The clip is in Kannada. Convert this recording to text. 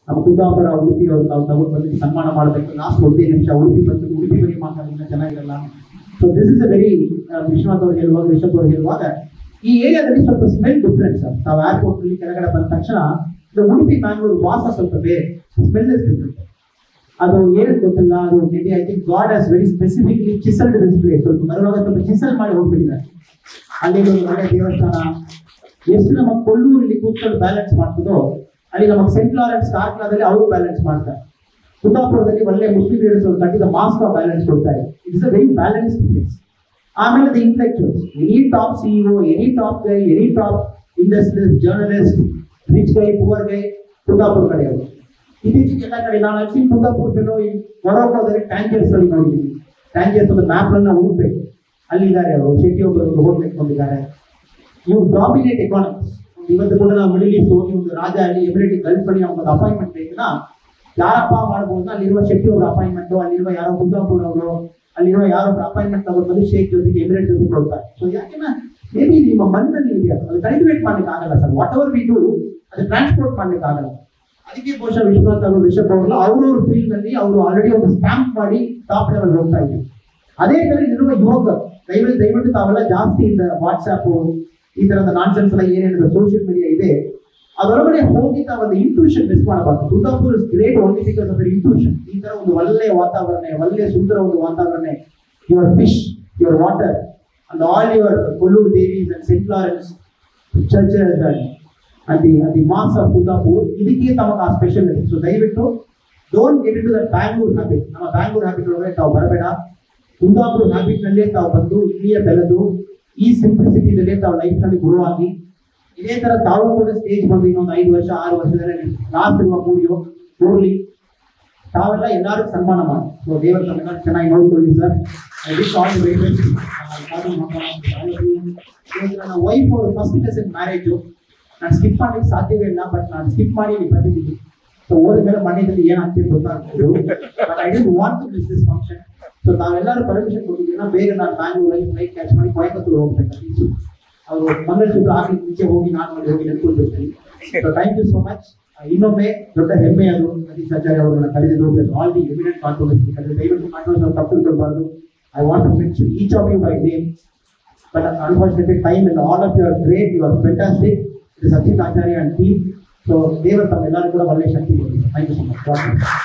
ನಮ್ಮ ಕುಂದಾಪುರ ಉಡುಪಿ ಅವರು ತಾವು ತಗೊಂಡು ಬಂದು ಸನ್ಮಾನ ಮಾಡಬೇಕು. ಲಾಸ್ಟ್ 15 ನಿಮಿಷ ಉಡುಪಿ ಬಂದು ಉಡುಪಿ ಬಗ್ಗೆ ಮಾತಾಡಿದ್ರೆ ಚೆನ್ನಾಗಿರಲ್ಲ. So this is a very Vishwanath ಅವರು ಹೇಳುವಾಗ, ರಿಷಬ್ ಅವರು ಹೇಳುವಾಗ ಈ ಏರಿಯಾದಲ್ಲಿ ಸ್ವಲ್ಪ ಸ್ಮೆಲ್ ಡಿಫ್ರೆನ್ಸ್. ತಾವು ಏರ್ಪೋರ್ಟ್ ಅಲ್ಲಿ ಕೆಳಗಡೆ ಬಂದ ತಕ್ಷಣ ಉಡುಪಿ ಮ್ಯಾಂಗ್ಳೂರ್ ವಾಸ ಸ್ವಲ್ಪ ಬೇರೆ, ಸ್ಮೆಲ್ ಇಸ್ ಡಿಫ್ರೆಂಟ್. ಅದು ಏನಂತ ಗೊತ್ತಿಲ್ಲ. ಅದು maybe I think God has very specifically chiselled this place. ಸ್ವಲ್ಪ ಬರುವಾಗ ಸ್ವಲ್ಪ ಚಿಸಲ್ ಮಾಡಿ ಹೋಗ್ಬಿಟ್ಟಿದ್ದಾರೆ. ಅಲ್ಲಿ ಒಂದು ಒಳ್ಳೆ ದೇವಸ್ಥಾನ, ಎಷ್ಟು ನಮ್ಮ ಕೊಲ್ಲೂರಲ್ಲಿ ಕೂತ್ಕೊಂಡು ಬ್ಯಾಲೆನ್ಸ್ ಮಾಡ್ತದೋ ಅಲ್ಲಿ ನಮಗೆ ಸೆಂಟ್ ಲಾರೆನ್ಸ್ ಕಾರ್ಕಳದಲ್ಲಿ ಅವರು ಬ್ಯಾಲೆನ್ಸ್ ಮಾಡ್ತಾರೆ. ಕುಂದಾಪುರದಲ್ಲಿ ಒಳ್ಳೆ ಮುಸ್ಲಿಂ ಲೀಡರ್ಸ್ ಕಟ್ಟಿದ ಮಾಸ್ಕ್ ಬ್ಯಾಲೆನ್ಸ್ ಕೊಡ್ತಾರೆ. It's a very balanced place. ಆಮೇಲೆ the intellectuals, any top CEO, any top guy, any top industrialist, journalist, rich guy, poor guy, Kundapura ಕಡೆಯವರು. ಇತ್ತೀಚೆಗೆ ಎಲ್ಲ ಕಡೆ ನಾನು ಅಲ್ಲಿ ಕುಂದಾಪುರದಲ್ಲೋ ಈ ಮೊರೊಕೋದಲ್ಲಿ ಟ್ಯಾಂಜರ್ಸ್ ಅಲ್ಲಿ ನೋಡಿದ್ದೀನಿ. ಟ್ಯಾಂಜರ್ಸ್ ಒಂದು ಮ್ಯಾಪ್ ಅನ್ನ ಹುಡುಕ್ಬೇಕು, ಅಲ್ಲಿದ್ದಾರೆ ಅವರು. ಶೆಟ್ಟಿ ಒಬ್ಬರು ಹೋಟ್ಲ್ ಇಟ್ಕೊಂಡಿದ್ದಾರೆ. ಇವ್ರು ಡಾಮಿನೇಟ್ ಎಕಾನಮಿಕ್ಸ್. ಇವತ್ತು ಕೂಡ ನಾವು ಮಿಡಲ್ ಈಸ್ಟ್ ಹೋಗಿ ಒಂದು ರಾಜ ಅಲ್ಲಿ ಎಮಿರೇಟ್ ಗಲ್ಫ್ ಅಲ್ಲಿ ಒಂದು ಅಪಾಯಿಂಟ್ಮೆಂಟ್ ಬೇಕನ್ನ ಯಾರಪ್ಪ ಮಾಡ್ಬೋದು, ಅಲ್ಲಿರುವ ಶೆಟ್ಟಿ ಅವರ ಅಪಾಯಿಂಟ್ಮೆಂಟ್, ಅಲ್ಲಿರುವ ಯಾರೋ ಕುಂದಾಪುರ ಅವರು, ಅಲ್ಲಿರುವ ಯಾರೊಬ್ಬರು ಅಪಾಯಿಂಟ್ಮೆಂಟ್ ತಗೊಂಡು ಶೇಖ್ ಜೊತೆಗೆ ಎಮಿರೇಟ್ ಜೊತೆಗೆ ಕೊಡ್ತಾರೆ. ಸೊ ಯಾಕೆಂದ್ರೆ ಮೇ ಬಿ ನಿಮ್ಮ ಮನದಲ್ಲಿ ಇದೆ, ಅದು ಕಲ್ಟಿವೇಟ್ ಮಾಡ್ಲಿಕ್ಕೆ ಆಗಲ್ಲ sir. Whatever we do ಅದು ಟ್ರಾನ್ಸ್ಪೋರ್ಟ್ ಮಾಡ್ಲಿಕ್ಕೆ ಆಗಲ್ಲ. ಅದಕ್ಕೆ ಬಹುಶಃ ವಿಶ್ವನಾಥ್ ಅವರು, ರಿಷಬ್ ಅವರೆಲ್ಲ ಅವ್ರವ್ರ ಫೀಲ್ಡ್ ನಲ್ಲಿ ಅವರು ಆಲ್ರೆಡಿ ಒಂದು ಸ್ಟ್ಯಾಂಪ್ ಮಾಡಿ ಟಾಪ್ ಲೆವೆಲ್ ಹೋಗ್ತಾ ಇದ್ದೀವಿ. ಅದೇ ತರ ಇರುವ ಯುವಕರು ದಯವಿಟ್ಟು ತಾವೆಲ್ಲ ಜಾಸ್ತಿ ಇಂದ ವಾಟ್ಸ್ಆಪ್ ಈ ತರದ ನಾನ್ಸೆನ್ಸ್ ಎಲ್ಲ ಏನೇನಿದೆ ಸೋಷಿಯಲ್ ಮೀಡಿಯಾ ಇದೆ ಅದರೊಳಗಡೆ ಹೋಗಿ ತಾವೊಂದು ಇಂಟ್ಯೂಷನ್ ಮಿಸ್ ಮಾಡಬಾರ್ದು. Kundapura is great only because of intuition. ಈ ತರ ಒಂದು ಒಳ್ಳೆಯ ವಾತಾವರಣ, ಒಳ್ಳೆಯ ಸುಂದರ ಒಂದು ವಾತಾವರಣ, your fish, your water and all your Kollur Devis and saint Lawrence churches and the mass of Kundapura, ಇದಕ್ಕೆ ತಮಗೆ ಆ ಸ್ಪೆಷಲ್ ಇದೆ. ಸೊ ದಯವಿಟ್ಟು don't get into that Bangalore habit. ನಮ್ಮ ಬ್ಯಾಂಗ್ಳೂರ್ ಹ್ಯಾಬಿಟ್ ಒಳಗಡೆ ತಾವು ಬರಬೇಡ. ಕುಂದಾಪುರ ಹ್ಯಾಬಿಟ್ ನಲ್ಲೇ ತಾವು ಬಂದು ಇಲ್ಲಿಯೇ ಬೆಳೆದು ಈ ಸಿಂಪ್ಲಿಸಿಟಿದಲ್ಲೇ ತಾವು ಲೈಫ್ ನಲ್ಲಿ ಗ್ರೋ ಆಗಿ ಇದೇ ತರ ತಾವು ಕೂಡ ಸ್ಟೇಜ್ ಬಂದು ಇನ್ನೊಂದು 5 ವರ್ಷ 6 ವರ್ಷದಲ್ಲಿ ಲಾಸ್ಟ್ ಇರುವ ಮೂರ್ಲಿ ತಾವೆಲ್ಲ ಎಲ್ಲರೂ ಸನ್ಮಾನ ಮಾಡಿ. ಸೊ ದೇವರ ತಮ್ಮೆಲ್ಲ ಚೆನ್ನಾಗಿ ನೋಡಿಕೊಳ್ಳಿ sir. I wish all the very best. ನನ್ನ ವೈಫ್ ಅವರು ಫಸ್ಟ್ ಲೆಸನ್ ಮ್ಯಾರೇಜು ನಾನು ಸ್ಕಿಪ್ ಮಾಡ್ಲಿಕ್ಕೆ ಸಾಧ್ಯವೇ ಇಲ್ಲ, ಬಟ್ ನಾನು ಸ್ಕಿಪ್ ಮಾಡಿ ಇಲ್ಲಿ ಬಂದಿದ್ದೀನಿ. ಸೊ ಹೋದ ಮೇಲೆ ಮನೆಯಲ್ಲಿ ಏನಾಗ್ತಿದೆ ಗೊತ್ತಾಗ್ತದೆ, but I did want to miss this function. So ನಾವೆಲ್ಲರೂ ಪರ್ಮಿಷನ್ ಕೊಟ್ಟಿದ್ದೀನ, ಬೇಗ ನಾನು ಬ್ಯಾಂಗ್ಳೂರಲ್ಲಿ ಫ್ಲೈಟ್ ಕ್ಯಾಚ್ ಮಾಡಿ ಕೊಯಂಬತ್ತೂರು ಹೋಗ್ಬೇಕು. ಅವರು ಮಂಗಳಸೂತ್ರ ಆಗ್ಲಿಕ್ಕೆ ಮುಂಚೆ ಹೋಗಿ ನಾನು ಅಲ್ಲಿ ಹೋಗಿ ನೆನ್ಕೊಳ್ಬೇಕು. So thank you so much. ಇನ್ನೊಮ್ಮೆ ದೊಡ್ಡ ಹೆಮ್ಮೆ ಅದು ಸತೀಶ್ ಆಚಾರ್ಯ ಅವರನ್ನ ಕರೆದಿದ್ದು ಆಲ್ ದಿ ಎಮಿನೆಂಟ್ ಕಾಂಟ್ರವರ್ಸಿ. ದಯವಿಟ್ಟು ಕಾಂಟ್ರವರ್ಸಿ ತಪ್ಪಿಕೊಳ್ಬಾರ್ದು. I want to mention each of you by name, but unfortunately time ಇಲ್ಲ. All of you are great, you are fantastic. Satish Acharya and team. So ದೇವರ ತಮ್ಮೆಲ್ಲರೂ ಕೂಡ ಒಳ್ಳೆ ಶಕ್ತಿ ಕೊಡಿ. Thank you so much.